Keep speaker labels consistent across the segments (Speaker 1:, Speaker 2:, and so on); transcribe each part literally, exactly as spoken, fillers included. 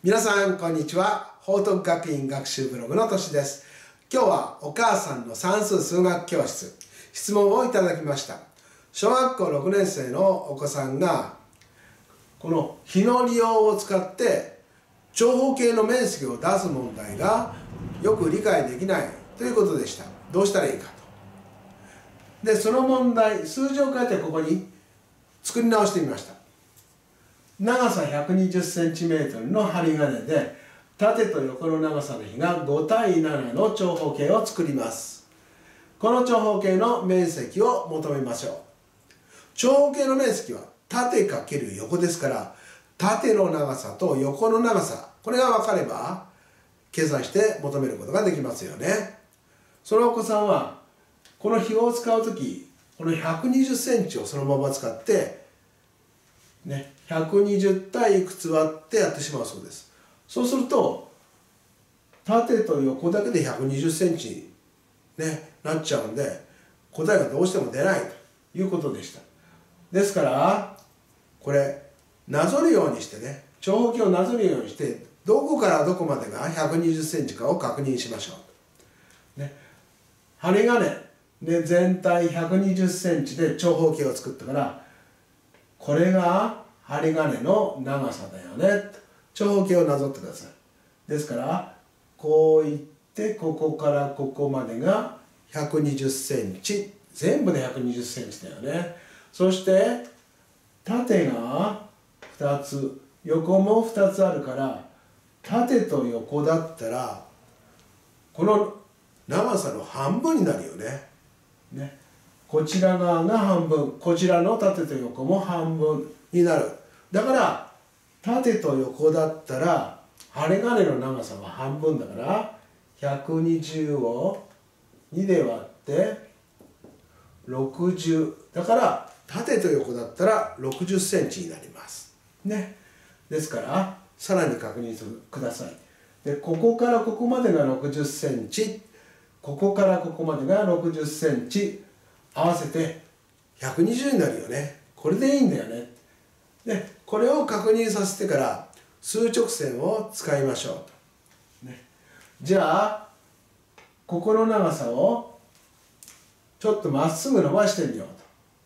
Speaker 1: 皆さんこんにちは。報徳学院学習ブログのとしです。今日はお母さんの算数数学教室、質問をいただきました。小学校ろくねん生のお子さんがこの比の利用を使って長方形の面積を出す問題がよく理解できないということでした。どうしたらいいかと。で、その問題、数字を書いてここに作り直してみました。長さ ひゃくにじゅっセンチメートル の針金で縦と横の長さの比がごたいななの長方形を作ります。この長方形の面積を求めましょう。長方形の面積は縦×横ですから、縦の長さと横の長さ、これが分かれば計算して求めることができますよね。そのお子さんはこの比を使うとき、このひゃくにじゅっセンチをそのまま使ってね、ひゃくにじゅう対いくつ割ってやってしまうそうです。そうすると縦と横だけでひゃくにじゅっセンチに、ね、なっちゃうんで答えがどうしても出ないということでした。ですからこれなぞるようにしてね、長方形をなぞるようにしてどこからどこまでがひゃくにじゅっセンチかを確認しましょう。ね、針金で全体ひゃくにじゅっセンチで長方形を作ったから、これが針金の長さだよね。長方形をなぞってください。ですからこういってここからここまでがひゃくにじゅっセンチ、全部でひゃくにじゅっセンチだよね。そして縦がふたつ、横もふたつあるから、縦と横だったらこの長さの半分になるよね。ね、こちら側が半分、こちらの縦と横も半分になる。だから縦と横だったら針金の長さは半分だから、ひゃくにじゅうをにで割ってろくじゅうだから、縦と横だったらろくじゅっセンチになりますね。ですからさらに確認してください。で、ここからここまでがろくじゅっセンチ、ここからここまでがろくじゅっセンチ、合わせてひゃくにじゅうになるよね。これでいいんだよね。で、これを確認させてから数直線を使いましょうと、ね、じゃあここの長さをちょっとまっすぐ伸ばしてみようと。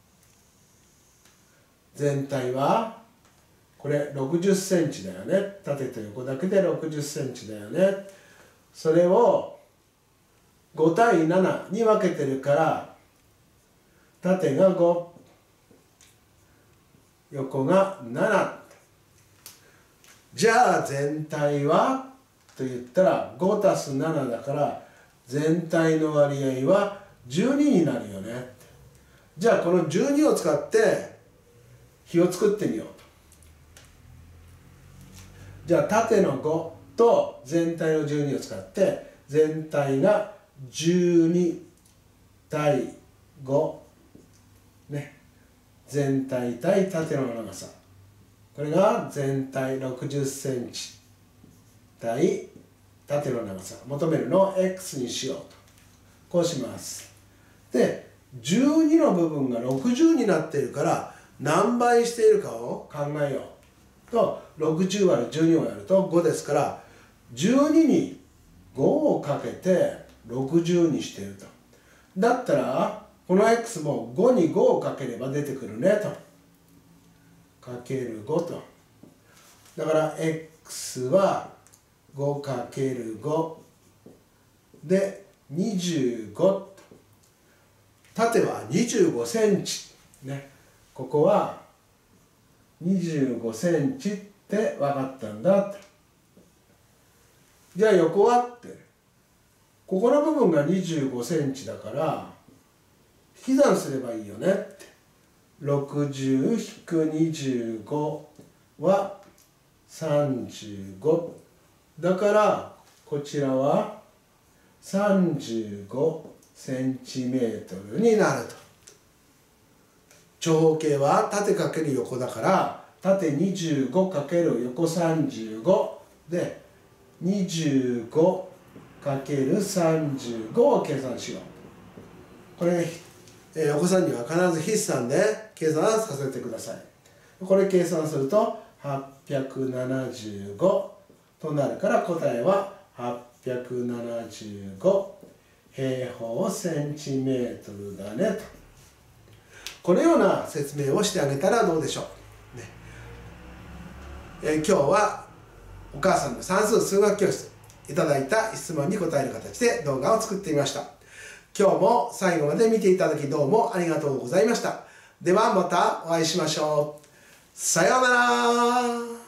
Speaker 1: 全体はこれろくじゅっセンチだよね。縦と横だけでろくじゅっセンチだよね。それをごたいななに分けてるから、縦がご、横がなな。じゃあ全体はと言ったらごたすななだから、全体の割合はじゅうにになるよね。じゃあこのじゅうにを使って比を作ってみようと。じゃあ縦のごと全体のじゅうにを使って全体がじゅうに対ごね、全体対縦の長さ、これが全体ろくじゅっセンチ対縦の長さ、求めるのを x にしようと。こうします。で、じゅうにの部分がろくじゅうになっているから何倍しているかを考えようと。ろくじゅうわるじゅうにをやるとごですから、じゅうににごをかけてろくじゅうにしていると。だったらこの x もごにごをかければ出てくるねと。かけるごと。だから x は ごかけるご でにじゅうごと。縦はにじゅうごセンチ。ね。ここはにじゅうごセンチって分かったんだと。じゃあ横はって。ここの部分がにじゅうごセンチだから引き算すればいいよねって。ろくじゅう引くにじゅうごはさんじゅうご。だからこちらはさんじゅうごセンチメートルになると。長方形は縦かける横だから、縦にじゅうごかける横さんじゅうごでにじゅうごかけるさんじゅうごを計算しよう。これ、えー、お子さんには必ず筆算で計算させてください。これ計算するとはっぴゃくななじゅうごとなるから答えははっぴゃくななじゅうご平方センチメートルだねと。このような説明をしてあげたらどうでしょう、ねえー、今日はお母さんの算数数学教室いただいた質問に答える形で動画を作ってみました。今日も最後まで見ていただきどうもありがとうございました。ではまたお会いしましょう。さようなら。